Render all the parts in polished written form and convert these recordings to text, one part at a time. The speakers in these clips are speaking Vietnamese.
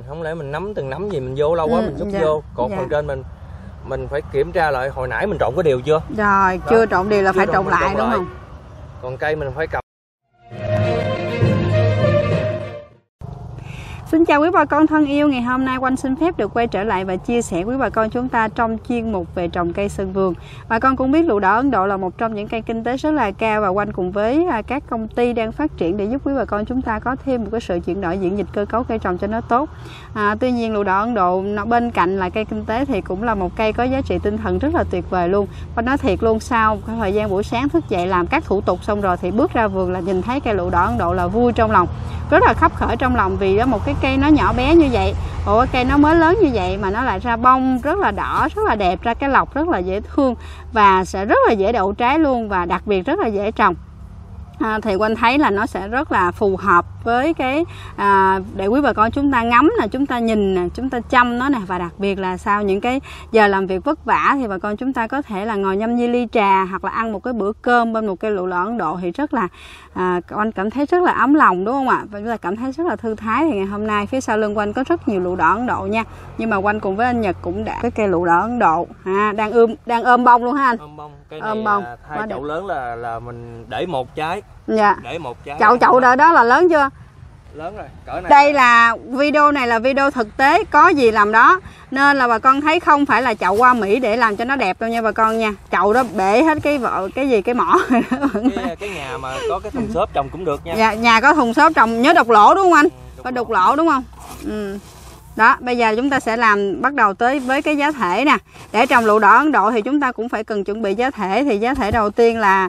không lẽ mình nắm từng nắm gì mình vô lâu quá mình xúc vô. Còn phần trên mình phải kiểm tra lại hồi nãy mình trộn có điều chưa. Rồi chưa trộn điều là phải trộn lại đúng không? Còn cây mình phải cầm. Xin chào quý bà con thân yêu, ngày hôm nay Oanh xin phép được quay trở lại và chia sẻ quý bà con chúng ta trong chuyên mục về trồng cây sân vườn. Bà con cũng biết lựu đỏ Ấn Độ là một trong những cây kinh tế rất là cao, và Oanh cùng với các công ty đang phát triển để giúp quý bà con chúng ta có thêm một cái sự chuyển đổi diện dịch cơ cấu cây trồng cho nó tốt. Tuy nhiên lựu đỏ Ấn Độ nó bên cạnh là cây kinh tế thì cũng là một cây có giá trị tinh thần rất là tuyệt vời luôn. Và nói thiệt luôn, sau cái thời gian buổi sáng thức dậy làm các thủ tục xong rồi thì bước ra vườn là nhìn thấy cây lựu đỏ Ấn Độ là vui trong lòng, rất là khấp khởi trong lòng, vì đó một cái cây nó nhỏ bé như vậy, một cây nó mới lớn như vậy mà nó lại ra bông rất là đỏ, rất là đẹp, ra cái lọc rất là dễ thương và sẽ rất là dễ đậu trái luôn, và đặc biệt rất là dễ trồng. Thì Oanh thấy là nó sẽ rất là phù hợp với cái để quý bà con chúng ta ngắm nè, chúng ta nhìn nè, chúng ta chăm nó nè, và đặc biệt là sau những cái giờ làm việc vất vả thì bà con chúng ta có thể là ngồi nhâm nhi ly trà hoặc là ăn một cái bữa cơm bên một cây lựu đỏ Ấn Độ thì rất là Oanh cảm thấy rất là ấm lòng, đúng không ạ? Và chúng ta cảm thấy rất là thư thái. Thì ngày hôm nay phía sau lưng Oanh có rất nhiều lựu đỏ Ấn Độ nha, nhưng mà Oanh cùng với anh Nhật cũng đã cái cây lựu đỏ Ấn Độ đang ôm bông luôn ha anh. Ôm bông. Cái này thay chậu lớn là mình để một trái. Dạ. Để một trái. Chậu đó là lớn chưa? Lớn rồi. Cỡ này. Đây là video này là video thực tế, có gì làm đó, nên là bà con thấy không phải là chậu qua Mỹ để làm cho nó đẹp đâu nha bà con nha. Chậu đó bể hết cái mỏ cái nhà mà có cái thùng xốp trồng cũng được nha. Dạ, nhà có thùng xốp trồng nhớ đục lỗ đúng không anh? Phải đục lỗ đúng không? Đó, bây giờ chúng ta sẽ bắt đầu tới với cái giá thể nè. Để trồng lựu đỏ Ấn Độ thì chúng ta cũng phải cần chuẩn bị giá thể. Thì giá thể đầu tiên là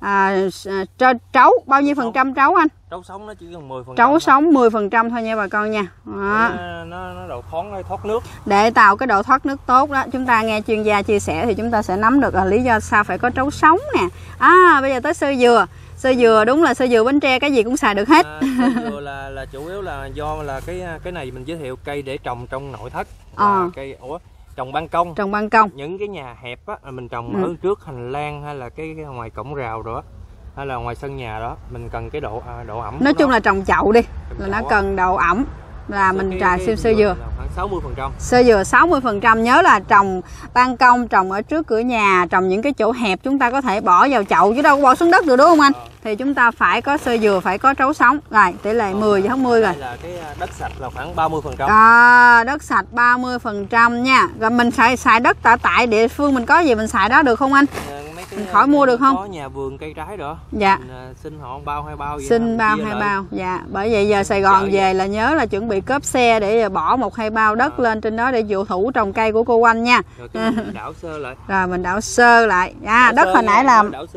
trấu, bao nhiêu phần trăm trấu anh? Trấu sống nó chỉ cần 10%. Trấu sống 10% thôi nha bà con nha. Nó độ thoát nước. Để tạo cái độ thoát nước tốt đó, chúng ta nghe chuyên gia chia sẻ thì chúng ta sẽ nắm được lý do sao phải có trấu sống nè. Bây giờ tới sơ dừa. Sơ dừa đúng là sơ dừa Bến Tre cái gì cũng xài được hết. Sơ dừa là chủ yếu là do là cái này mình giới thiệu cây để trồng trong nội thất. Cây trồng ban công. Trồng ban công. Những cái nhà hẹp á mình trồng ở trước hành lang hay là cái ngoài cổng rào đó, hay là ngoài sân nhà đó, mình cần cái độ ẩm. Nói chung là trồng chậu đi là nó cần độ ẩm, là mình trà siêu sơ dừa khoảng 60%. Sơ dừa 60%. Nhớ là trồng ban công, trồng ở trước cửa nhà, trồng những cái chỗ hẹp chúng ta có thể bỏ vào chậu chứ đâu có bỏ xuống đất được đúng không anh? Thì chúng ta phải có sơ dừa, phải có trấu sống. Rồi tỷ lệ 10/80 rồi. Đây là cái đất sạch là khoảng 30%. Đất sạch 30% nha. Rồi mình xài đất tại địa phương mình có gì mình xài đó được không anh? Mình khỏi mua được không? Có nhà vườn cây trái đó. Dạ. Mình xin họ bao 2 bao vậy. Xin bao 2 bao. Dạ. Bởi vậy giờ Sài Gòn về là nhớ là chuẩn bị cốp xe để bỏ 1-2 bao đất lên trên đó để vụ thủ trồng cây của cô Oanh nha. Rồi mình đảo sơ lại. Rồi mình đảo sơ lại. Đất hồi nãy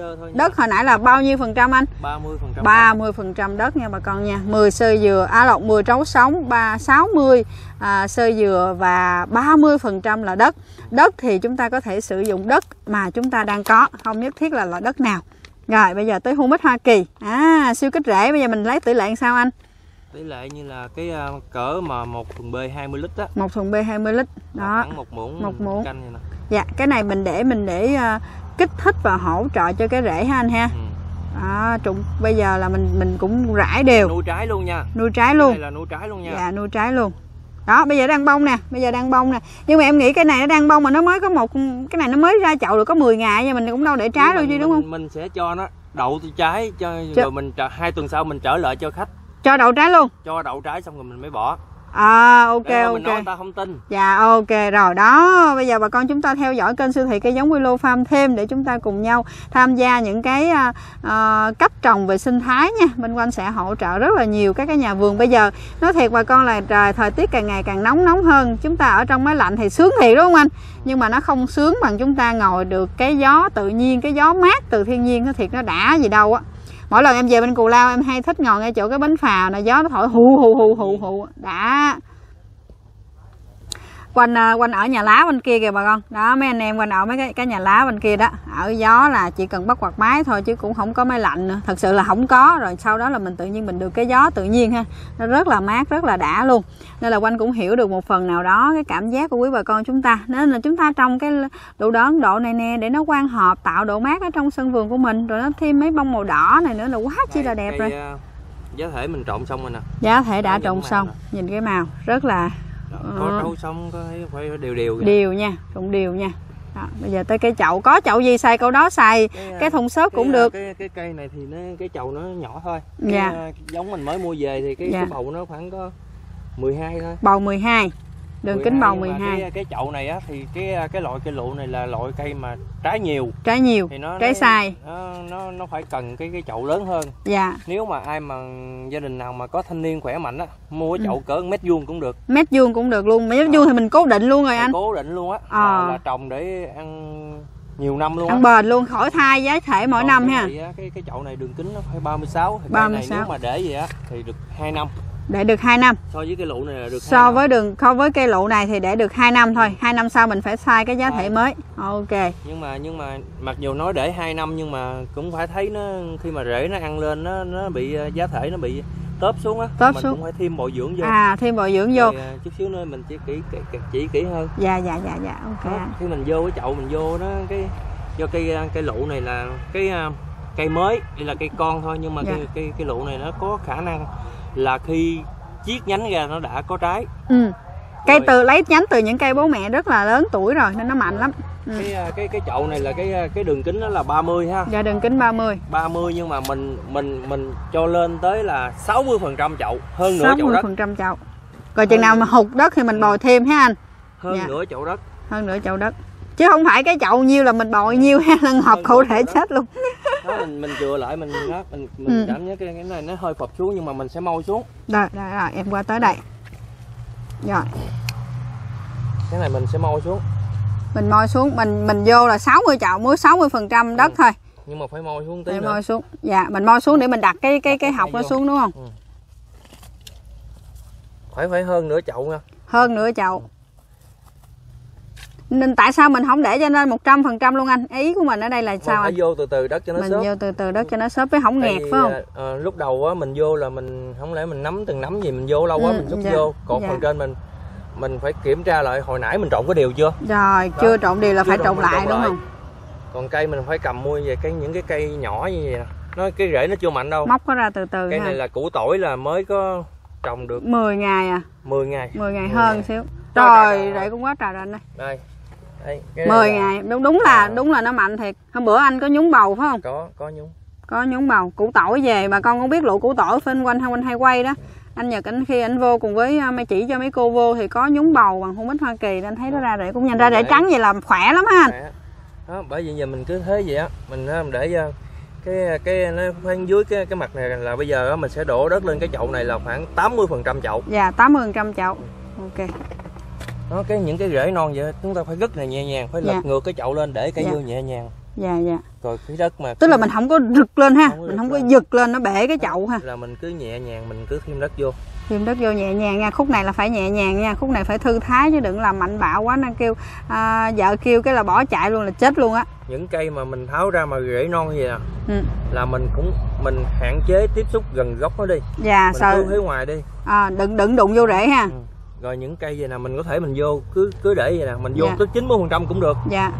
là bao nhiêu phần trăm anh? 30% đất nha bà con nha. 10 sơ dừa, 10 trấu sống, 60 sơ dừa và 30% là đất. Đất thì chúng ta có thể sử dụng đất mà chúng ta đang có, không nhất thiết là loại đất nào. Rồi bây giờ tới humic Hoa Kỳ. Siêu kích rễ, bây giờ mình lấy tỷ lệ sao anh? Tỷ lệ như là cái cỡ mà 1/B 20 lít á. 1/B 20 lít. Đó. Khoảng một muỗng canh vậy nè. Dạ, cái này mình để kích thích và hỗ trợ cho cái rễ ha anh ha. Bây giờ là mình cũng rải đều. Nuôi trái luôn nha. Nuôi trái luôn. Đây là nuôi trái luôn nha. Dạ, nuôi trái luôn. Đó, bây giờ đang bông nè, nhưng mà em nghĩ cái này nó đang bông mà nó mới có cái này nó mới ra chậu được có 10 ngày nha, mình cũng đâu để trái đâu chứ đúng không? Mình sẽ cho nó đậu trái rồi mình 2 tuần sau mình trở lại cho khách. Cho đậu trái luôn. Cho đậu trái xong rồi mình mới bỏ. Ok. Mình nói người ta không tin. Dạ ok rồi đó. Bây giờ bà con chúng ta theo dõi kênh siêu thị cây giống Willow Farm thêm để chúng ta cùng nhau tham gia những cái cách trồng về sinh thái nha. Bên Oanh sẽ hỗ trợ rất là nhiều các cái nhà vườn. Bây giờ nói thiệt bà con là thời tiết càng ngày càng nóng hơn. Chúng ta ở trong máy lạnh thì sướng thiệt đúng không anh? Nhưng mà nó không sướng bằng chúng ta ngồi được cái gió tự nhiên, cái gió mát từ thiên nhiên, nó thiệt nó đã gì đâu á. Mỗi lần em về bên Cù Lao em hay thích ngồi ngay chỗ cái bến phà này, gió nó thổi hù đã. Quanh ở nhà lá bên kia kìa bà con. Đó, mấy anh em quanh ở mấy cái nhà lá bên kia đó. Ở gió là chỉ cần bắt quạt máy thôi chứ cũng không có máy lạnh nữa. Thật sự là không có. Rồi sau đó là mình tự nhiên mình được cái gió tự nhiên ha. Nó rất là mát, rất là đã luôn. Nên là Oanh cũng hiểu được một phần nào đó cái cảm giác của quý bà con chúng ta. Nên là chúng ta trồng cái lựu đỏ Ấn Độ này nè để nó quang hợp, tạo độ mát ở trong sân vườn của mình. Rồi nó thêm mấy bông màu đỏ này nữa là quá chi là đẹp rồi. Giá thể mình trộn xong rồi nè. Giá thể đã trộn xong. Nhìn cái màu rất là Có trấu sống, có phải đều đều. Đều nha, trộn đều nha. Đó, bây giờ tới cái chậu, có chậu gì xài câu đó xài, cái thùng xốp cũng được. Cái cây này thì cái chậu nó nhỏ thôi. Dạ. Giống mình mới mua về thì cái bầu nó khoảng có 12 thôi. Bầu 12. Đường kính bầu 12. Cái chậu này á thì cái loại cây lụ này là loại cây mà trái nhiều. Trái nhiều, thì trái sai. Nó phải cần cái chậu lớn hơn. Dạ. Nếu mà ai mà gia đình nào mà có thanh niên khỏe mạnh á, mua cái chậu cỡ mét vuông cũng được. Mét vuông cũng được luôn, mét vuông thì mình cố định luôn rồi anh. Cố định luôn á. Là trồng để ăn nhiều năm luôn. Ăn bền luôn, khỏi thai giá thể mỗi năm ha. Cái chậu này đường kính nó phải 36. Thì 36. này nếu mà để vậy á thì được 2 năm. Để được 2 năm. So với cây lụ này là được 2 năm. So với cây lụ này thì để được 2 năm thôi. 2 năm sau mình phải sai cái giá thể mới. Ok. Nhưng mà mặc dù nói để 2 năm nhưng mà cũng phải thấy nó khi mà rễ nó ăn lên nó bị giá thể nó bị tớp xuống á. Mình cũng phải thêm bồi dưỡng vô. Thêm bồi dưỡng vô. Chút xíu nữa mình chỉ kỹ hơn. Dạ ok. Đó, khi mình vô cái chậu mình vô nó do cây lụ này là cái cây mới, đây là cây con thôi, nhưng mà cây lụ này nó có khả năng là khi chiết nhánh ra nó đã có trái. Cây lấy nhánh từ những cây bố mẹ rất là lớn tuổi rồi nên nó mạnh lắm. Cái chậu này là cái đường kính nó là 30 ha. Dạ, đường kính 30. 30 nhưng mà mình cho lên tới là 60% chậu, hơn nửa chậu đất. 60% chậu. Rồi chừng nào mà hụt đất thì mình bồi thêm ha anh. Hơn nửa chậu đất. Hơn nửa chậu đất. Chứ không phải cái chậu nhiêu là mình bồi nhiêu ha, lần hộp cụ thể chết luôn. Đó, mình chừa lại mình cảm thấy cái này nó hơi phập xuống nhưng mà mình sẽ môi xuống. Rồi, em qua tới đây. Rồi. Cái này mình sẽ môi xuống. Mình môi xuống, mình vô là 60 chậu mới 60% đất thôi. Nhưng mà phải môi xuống tí nữa. Môi xuống. Dạ, mình môi xuống để mình đặt cái hộc nó xuống đúng không? Phải hơn nửa chậu nha. Hơn nửa chậu. Nên tại sao mình không để cho nên 100% luôn anh? Ý của mình ở đây là sao anh? Phải vô từ từ đất cho nó xốp. Mình vô từ từ đất cho nó xốp với không nghẹt phải không? Lúc đầu á mình vô là mình không lẽ mình nắm từng nắm gì mình vô lâu quá mình xúc vô. Còn phần trên mình phải kiểm tra lại hồi nãy mình trộn có đều chưa? Rồi, chưa trộn đều là phải trộn lại đúng không? Còn cây mình phải cầm mua về những cái cây nhỏ như vậy nè. Cái rễ nó chưa mạnh đâu. Móc nó ra từ từ. Cây này là củ tỏi là mới có trồng được 10 ngày à? 10 ngày. 10 ngày hơn xíu. Rồi, rễ cũng quá trời rồi anh đây. Đây, 10 ngày, đúng là nó mạnh thiệt. Hôm bữa anh có nhúng bầu phải không? Có nhúng. Có nhúng bầu, củ tỏi về mà con không biết lụ củ tỏi phên quanh hay quay đó. Anh Nhật khi anh vô cùng với mấy chỉ cho mấy cô vô thì có nhúng bầu bằng hung bích Hoa Kỳ, anh thấy nó ra rễ cũng nhanh, ra rễ trắng vậy là khỏe lắm ha anh. Đó, bởi vì giờ mình cứ thế vậy á, mình để cái nó khoan dưới cái mặt này là bây giờ mình sẽ đổ đất lên cái chậu này là khoảng 80% chậu. Dạ, 80% chậu. Ok. Đó, những cái rễ non vậy chúng ta phải rất là nhẹ nhàng, phải lật ngược cái chậu lên để cây vô nhẹ nhàng. Dạ. Rồi cái đất mà tức là mình không có rực lên ha, mình không có giật lên nó bể cái chậu ha. Là mình cứ nhẹ nhàng, mình cứ thêm đất vô. Thêm đất vô nhẹ nhàng nha, khúc này là phải nhẹ nhàng nha, khúc này phải thư thái chứ đừng làm mạnh bạo quá nó kêu vợ kêu cái là bỏ chạy luôn là chết luôn á. Những cây mà mình tháo ra mà rễ non như vậy nè, là mình hạn chế tiếp xúc gần gốc nó đi. Dạ, mình cứ phía ngoài đi. Đừng đụng vô rễ ha. Rồi những cây vậy nè mình có thể mình vô cứ để vậy nè, mình vô tới 90% cũng được. Dạ.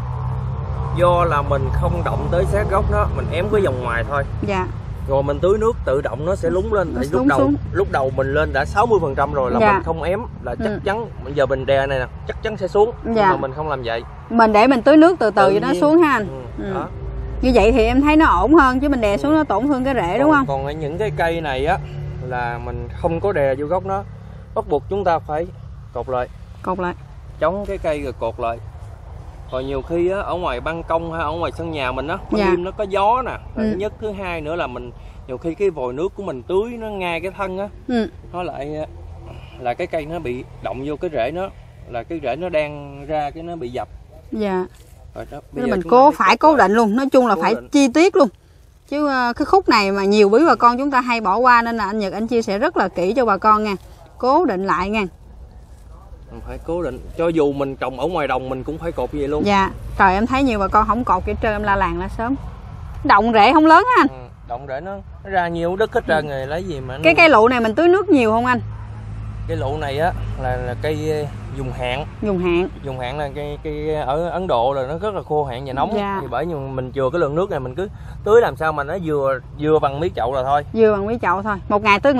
Do là mình không động tới sát gốc nó, mình ém cái vòng ngoài thôi. Dạ. Rồi mình tưới nước tự động nó sẽ lúng lên. Tại lúc đầu mình lên đã 60% rồi là mình không ém là chắc chắn. Bây giờ mình đè này nè chắc chắn sẽ xuống. Nhưng mà mình không làm vậy. Mình để mình tưới nước từ từ cho nó xuống ha anh. Đó. Như vậy thì em thấy nó ổn hơn chứ mình đè xuống nó tổn thương cái rễ đúng không? Còn những cái cây này á là mình không có đè vô gốc nó, bắt buộc chúng ta phải cột lại. Chống cái cây rồi cột lại. Còn nhiều khi á, ở ngoài ban công hay ở ngoài sân nhà mình á, ban đêm nó có gió nè. Thứ nhất, thứ hai nữa là mình nhiều khi cái vòi nước của mình tưới nó ngay cái thân á, nó lại là cái cây nó bị động vô cái rễ nó, là cái rễ nó đang ra cái nó bị dập. Dạ. Rồi đó, mình phải cố định luôn, nói chung là phải chi tiết luôn. Chứ cái khúc này mà nhiều quý bà con chúng ta hay bỏ qua nên là anh Nhật anh chia sẻ rất là kỹ cho bà con nha. Cố định lại nha. Mình phải cố định, cho dù mình trồng ở ngoài đồng mình cũng phải cột như vậy luôn. Dạ, trời em thấy nhiều bà con không cột kỹ trơn em la làng lá sớm. Động rễ không lớn á anh. Động rễ nó ra nhiều đất hết trơn rồi lấy gì mà nó... Cái cây lụ này mình tưới nước nhiều không anh? Cây lụ này á là cây dùng hạn. Dùng hạn là cây ở Ấn Độ là nó rất là khô hạn và nóng. Thì bởi vì mình chừa cái lượng nước này mình cứ tưới làm sao mà nó vừa bằng mí chậu là thôi. Vừa bằng mí chậu thôi. Một ngày tưới một lần.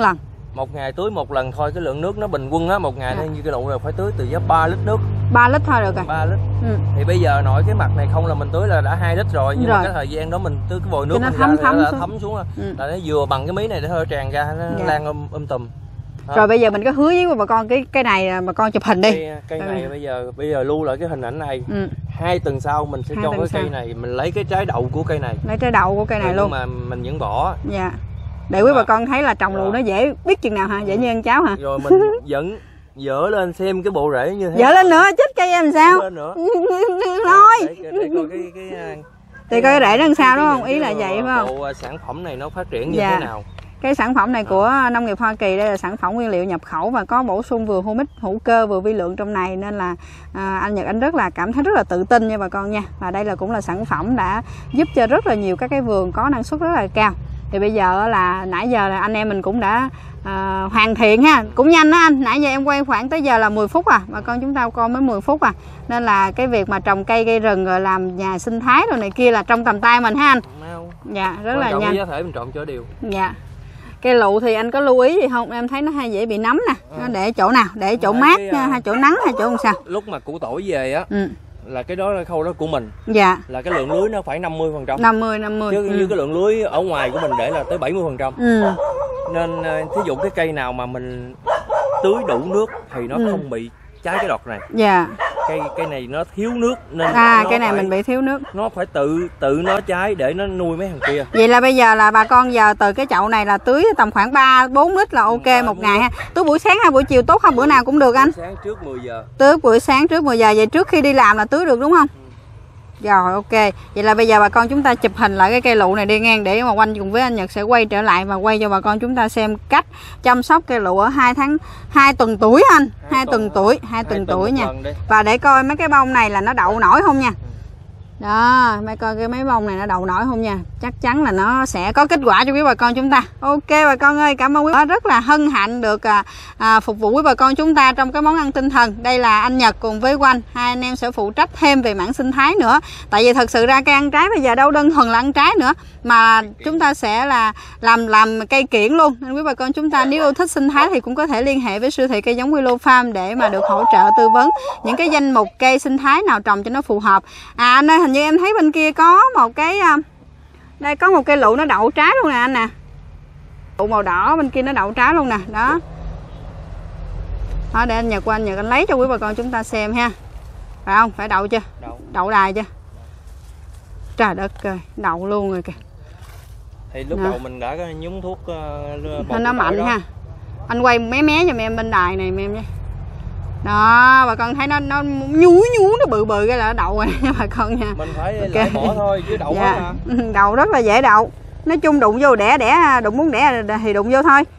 một ngày tưới một lần thôi, cái lượng nước nó bình quân á, một ngày như cái lụ này phải tưới từ 3 lít nước. 3 lít thôi được rồi. 3 lít. Thì bây giờ nội cái mặt này không là mình tưới là đã 2 lít rồi, nhưng mà cái thời gian đó mình tưới cái vòi nước nó mình thấm xuống là nó vừa bằng cái mí này để hơi tràn ra, nó lan tùm. Rồi bây giờ mình có hứa với bà con cái này bà con chụp hình đi. Cây này bây giờ lưu lại cái hình ảnh này. 2 tuần sau mình sẽ cho cái cây này, mình lấy cái trái đậu của cây này. Lấy trái đậu của cây này luôn. Mà mình vẫn bỏ. Dạ. Để quý bà con thấy là trồng lụ nó dễ biết chừng nào hả? Dễ như ăn cháo hả? Rồi mình vẫn dỡ lên xem cái bộ rễ như thế. Dỡ lên nữa, chết cây em sao? Lên nữa. Thôi. Để coi thì coi cái rễ nó làm sao đúng không? Ý là vậy phải không? Bộ sản phẩm này nó phát triển như thế nào? Cái sản phẩm này của nông nghiệp Hoa Kỳ đây là sản phẩm nguyên liệu nhập khẩu và có bổ sung vừa humic hữu cơ vừa vi lượng trong này, nên là anh Nhật anh rất là cảm thấy rất là tự tin nha bà con nha. Và đây là cũng là sản phẩm đã giúp cho rất là nhiều các cái vườn có năng suất rất là cao. Thì bây giờ là nãy giờ là anh em mình cũng đã hoàn thiện ha, cũng nhanh đó anh. Nãy giờ em quay khoảng tới giờ là 10 phút à, bà con chúng ta coi mới 10 phút à. Nên là cái việc mà trồng cây gây rừng rồi làm nhà sinh thái rồi này kia là trong tầm tay mình ha anh. Dạ rất là nhanh. Có thể mình trộn cho đều. Dạ. Cây lụ thì anh có lưu ý gì không? Em thấy nó hay dễ bị nấm nè. Nó để chỗ nào? Để chỗ mát, hay chỗ nắng hay chỗ làm sao? Lúc mà củ tỏi về á, là cái đó là khâu đó của mình. Dạ. Là cái lượng lưới nó phải 50%. 50. Chứ như cái lượng lưới ở ngoài của mình để là tới 70%. Nên thí dụ cái cây nào mà mình tưới đủ nước thì nó không bị trái cái đọt này. Dạ. Cây này nó thiếu nước nên cây này mình bị thiếu nước. Nó phải tự nó trái để nó nuôi mấy thằng kia. Vậy là bây giờ là bà con giờ từ cái chậu này là tưới tầm khoảng 3-4 lít là ok một ngày ha. Tưới buổi sáng hay buổi chiều tốt không? Bữa nào cũng được anh. Buổi sáng trước 10 giờ. Tưới buổi sáng trước 10 giờ, vậy trước khi đi làm là tưới được đúng không? Rồi ok. Vậy là bây giờ bà con chúng ta chụp hình lại cái cây lụ này đi ngang, để mà Oanh cùng với anh Nhật sẽ quay trở lại và quay cho bà con chúng ta xem cách chăm sóc cây lụ ở 2 tuần tuổi anh. 2 tuần tuổi nha. Và để coi mấy cái bông này là nó đậu nổi không nha. Đó, mấy coi cái mấy bông này nó đậu nổi không nha. Chắc chắn là nó sẽ có kết quả cho quý bà con chúng ta. Ok bà con ơi, cảm ơn quý bà. Rất là hân hạnh được phục vụ quý bà con chúng ta trong cái món ăn tinh thần. Đây là anh Nhật cùng với Oanh, hai anh em sẽ phụ trách thêm về mảng sinh thái nữa. Tại vì thật sự ra cây ăn trái bây giờ đâu đơn thuần là ăn trái nữa, mà chúng ta sẽ là làm cây kiểng luôn. Nên quý bà con chúng ta nếu yêu thích sinh thái thì cũng có thể liên hệ với siêu thị cây giống Willow Farm để mà được hỗ trợ tư vấn những cái danh mục cây sinh thái nào trồng cho nó phù hợp. Anh ơi, hình như em thấy bên kia có một cái đây có một cây lụ nó đậu trái luôn nè anh nè. Lụ màu đỏ bên kia nó đậu trái luôn nè. Đó. Đó, để anh Nhật qua, anh Nhật anh lấy cho quý bà con chúng ta xem ha. Phải không? Phải đậu chưa? Đậu đài chưa? Trời đất ơi, đậu luôn rồi kìa. Thì lúc đầu mình đã nhúng thuốc nó mạnh đó. Ha. Anh quay mé cho em bên đài này em nhé. Đó, bà con thấy nó nhú nó bự cái là đậu rồi nha bà con nha. Mình phải lại bỏ thôi chứ đậu mà. Đậu rất là dễ đậu. Nói chung đụng vô đẻ đụng muốn đẻ thì đụng vô thôi.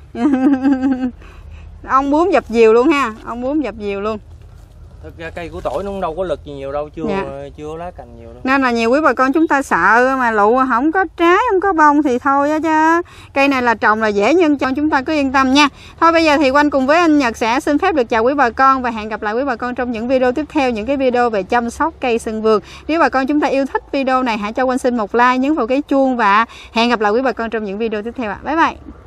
Ông bướm dập dìu luôn ha, ông bướm dập dìu luôn. Thực ra cây của tỏi nó đâu có lực gì nhiều đâu, chưa có lá cành nhiều đâu. Nên là nhiều quý bà con chúng ta sợ mà lụ không có trái, không có bông thì thôi á chứ. Cây này là trồng là dễ, nhưng cho chúng ta cứ yên tâm nha. Thôi bây giờ thì Oanh cùng với anh Nhật sẽ xin phép được chào quý bà con và hẹn gặp lại quý bà con trong những video tiếp theo, những cái video về chăm sóc cây sân vườn. Nếu bà con chúng ta yêu thích video này hãy cho Oanh xin một like, nhấn vào cái chuông và hẹn gặp lại quý bà con trong những video tiếp theo ạ. Bye bye.